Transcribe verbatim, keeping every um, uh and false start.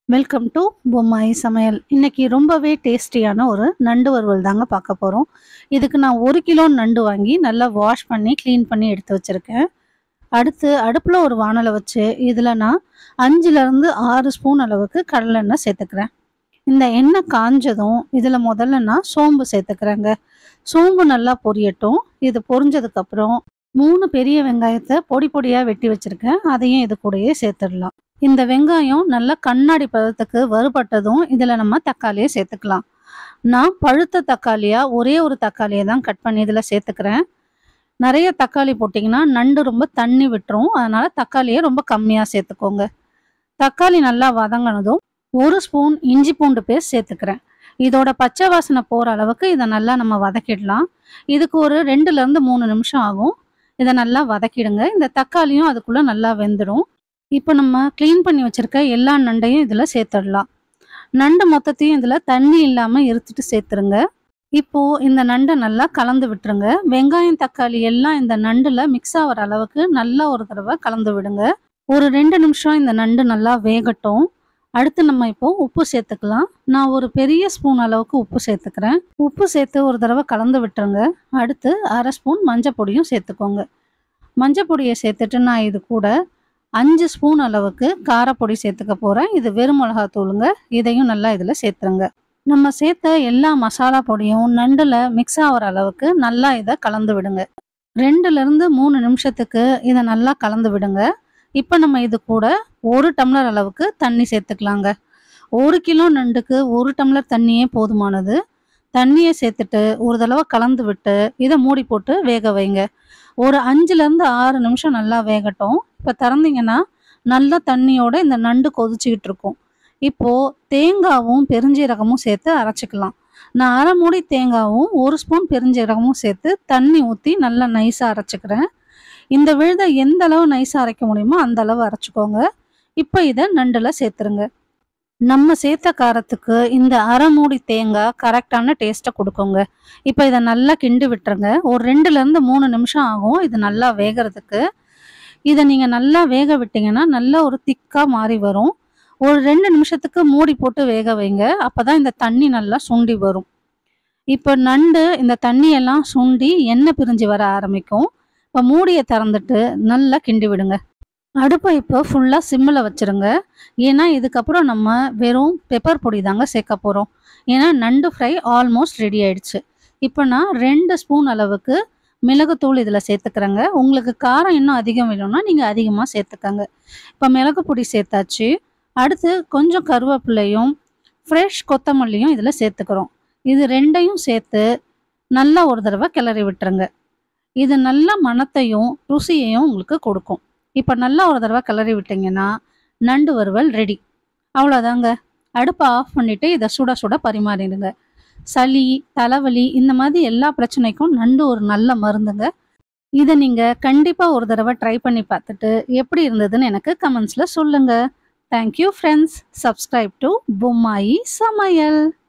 Welcome to Bommayi சமையல். இன்னைக்கு ரொம்பவே டேஸ்டியான ஒரு நண்டு வறுவல் தாங்க பார்க்க போகிறோம். இதுக்கு நான் ஒரு கிலோ நண்டு வாங்கி நல்லா வாஷ் பண்ணி க்ளீன் பண்ணி எடுத்து வச்சுருக்கேன். அடுத்து அடுப்பில் ஒரு வானலை வச்சு இதில் நான் அஞ்சுலேருந்து ஆறு ஸ்பூன் அளவுக்கு கடலெண்ணெய் சேர்த்துக்கிறேன். இந்த எண்ணெய் காஞ்சதும் இதில் முதல்ல நான் சோம்பு சேர்த்துக்கிறேங்க. சோம்பு நல்லா பொரியட்டும். இது பொரிஞ்சதுக்கப்புறம் மூணு பெரிய வெங்காயத்தை பொடி பொடியாக வெட்டி வச்சுருக்கேன். அதையும் இது கூடயே சேர்த்துடலாம். இந்த வெங்காயம் நல்லா கண்ணாடி பதத்துக்கு வறுபட்டதும் இதில் நம்ம தக்காளியை சேர்த்துக்கலாம். நான் பழுத்த தக்காளியாக ஒரே ஒரு தக்காளியை தான் கட் பண்ணி இதில் சேர்த்துக்கிறேன். நிறைய தக்காளி போட்டிங்கன்னா நண்டு ரொம்ப தண்ணி விட்டுரும். அதனால் தக்காளியை ரொம்ப கம்மியாக சேர்த்துக்கோங்க. தக்காளி நல்லா வதங்கினதும் ஒரு ஸ்பூன் இஞ்சி பூண்டு பேஸ்ட் சேர்த்துக்கிறேன். இதோட பச்சை வாசனை போகிற அளவுக்கு இதை நல்லா நம்ம வதக்கிடலாம். இதுக்கு ஒரு ரெண்டுலேருந்து மூணு நிமிஷம் ஆகும். இதை நல்லா வதக்கிடுங்க. இந்த தக்காளியும் அதுக்குள்ளே நல்லா வெந்துடும். இப்போ நம்ம க்ளீன் பண்ணி வச்சுருக்க எல்லா நண்டையும் இதில் சேர்த்துடலாம். நண்டு மொத்தத்தையும் இதில் தண்ணி இல்லாமல் இருத்துட்டு சேர்த்துருங்க. இப்போது இந்த நண்டை நல்லா கலந்து விட்டுருங்க. வெங்காயம் தக்காளி எல்லாம் இந்த நண்டில் மிக்ஸ் ஆகிற அளவுக்கு நல்லா ஒரு தடவை கலந்து விடுங்க. ஒரு ரெண்டு நிமிஷம் இந்த நண்டு நல்லா வேகட்டும். அடுத்து நம்ம இப்போது உப்பு சேர்த்துக்கலாம். நான் ஒரு பெரிய ஸ்பூன் அளவுக்கு உப்பு சேர்த்துக்கிறேன். உப்பு சேர்த்து ஒரு தடவை கலந்து விட்டுருங்க. அடுத்து அரை ஸ்பூன் மஞ்சள் பொடியும் சேர்த்துக்கோங்க. மஞ்சள் பொடியை சேர்த்துட்டு நான் இது கூட அஞ்சு ஸ்பூன் அளவுக்கு காரப்பொடி சேர்த்துக்க போகிறேன். இது வெறும் மிளகாத்தூளுங்க. இதையும் நல்லா இதில் சேர்த்துருங்க. நம்ம சேர்த்த எல்லா மசாலா பொடியும் நண்டில் மிக்ஸ் ஆகிற அளவுக்கு நல்லா இதை கலந்து விடுங்க. ரெண்டுலேருந்து மூணு நிமிஷத்துக்கு இதை நல்லா கலந்து விடுங்க. இப்போ நம்ம இது கூட ஒரு டம்ளர் அளவுக்கு தண்ணி சேர்த்துக்கலாங்க. ஒரு கிலோ நண்டுக்கு ஒரு டம்ளர் தண்ணியே போதுமானது. தண்ணியை சேர்த்துட்டு ஒரு தடவை கலந்து விட்டு இதை மூடி போட்டு வேக வைங்க. ஒரு அஞ்சுலேருந்து ஆறு நிமிஷம் நல்லா வேகட்டும். இப்போ திறந்தீங்கன்னா நல்லா தண்ணியோட இந்த நண்டு கொதிச்சுக்கிட்டு இருக்கும். இப்போது தேங்காவும் பெருஞ்சீரகமும் சேர்த்து அரைச்சிக்கலாம். நான் அரை மூடி தேங்காவும் ஒரு ஸ்பூன் பெருஞ்சீரகமும் சேர்த்து தண்ணி ஊற்றி நல்லா நைஸாக அரைச்சிக்கிறேன். இந்த விழுதை எந்த அளவு நைஸாக அரைக்க முடியுமோ அந்த அளவு அரைச்சிக்கோங்க. இப்போ இதை நண்டில் சேர்த்துருங்க. நம்ம சேர்த்த காரத்துக்கு இந்த அரை மூடி தேங்காய் கரெக்டான டேஸ்ட்டை கொடுக்குங்க. இப்போ இதை நல்லா கிண்டி விட்டுருங்க. ஒரு ரெண்டுலேருந்து மூணு நிமிஷம் ஆகும் இது நல்லா வேகிறதுக்கு. இதை நீங்கள் நல்லா வேக விட்டிங்கன்னா நல்லா ஒரு திக்காக மாறி வரும். ஒரு ரெண்டு நிமிஷத்துக்கு மூடி போட்டு வேக வைங்க. அப்போ தான் இந்த தண்ணி நல்லா சுண்டி வரும். இப்போ நண்டு இந்த தண்ணியெல்லாம் சுண்டி எண்ணெய் பிரிஞ்சு வர ஆரம்பிக்கும். இப்போ மூடியை திறந்துட்டு நல்லா கிண்டி விடுங்க. அடுப்பை இப்போ ஃபுல்லாக சிம்மில் வச்சுருங்க. ஏன்னா இதுக்கப்புறம் நம்ம வெறும் பெப்பர் பொடி தாங்க சேர்க்க போகிறோம். ஏன்னா நண்டு ஃப்ரை ஆல்மோஸ்ட் ரெடி ஆயிடுச்சு. இப்போ நான் ரெண்டு ஸ்பூன் அளவுக்கு மிளகுத்தூள் இதில் சேர்த்துக்கிறேங்க. உங்களுக்கு காரம் இன்னும் அதிகம் வேணும்னா நீங்கள் அதிகமாக சேர்த்துக்கங்க. இப்போ மிளகு பொடி சேர்த்தாச்சு. அடுத்து கொஞ்சம் கருவேப்பிலையும் ஃப்ரெஷ் கொத்தமல்லியும் இதில் சேர்த்துக்கிறோம். இது ரெண்டையும் சேர்த்து நல்லா ஒரு தடவை கிளறி விட்டுருங்க. இது நல்ல மணத்தையும் ருசியையும் உங்களுக்கு கொடுக்கும். இப்போ நல்லா ஒரு தடவை கிளறி விட்டிங்கன்னா நண்டு வறுவல் ரெடி. அவ்வளோதாங்க. அடுப்பை ஆஃப் பண்ணிவிட்டு இதை சுட சுட பரிமாறிடுங்க. சளி தலைவலி இந்த மாதிரி எல்லா பிரச்சனைக்கும் நண்டு ஒரு நல்ல மருந்துங்க. இதை நீங்கள் கண்டிப்பாக ஒரு தடவை ட்ரை பண்ணி பார்த்துட்டு எப்படி இருந்ததுன்னு எனக்கு கமெண்ட்ஸில் சொல்லுங்கள். Thank you friends. Subscribe to Bommayi சமையல்.